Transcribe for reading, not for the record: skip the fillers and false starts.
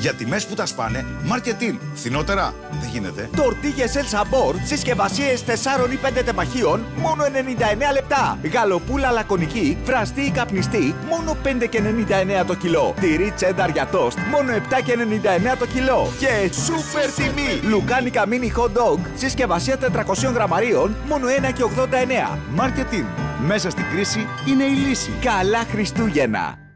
Για τιμές που τα σπάνε, Marketing. Φθηνότερα δεν γίνεται. Τορτίγες El Sabor, συσκευασίες 4 ή 5 τεμαχίων, μόνο 99 λεπτά. Γαλοπούλα λακωνική, βραστή ή καπνιστή, μόνο 5,99 το κιλό. Τυρί τσένταρ για τόστ, μόνο 7,99 το κιλό. Και σούπερ τιμή! Λουκάνικα mini hot dog, συσκευασία 400 γραμμαρίων, μόνο 1,89. Marketing. Μέσα στην κρίση είναι η λύση. Καλά Χριστούγεννα!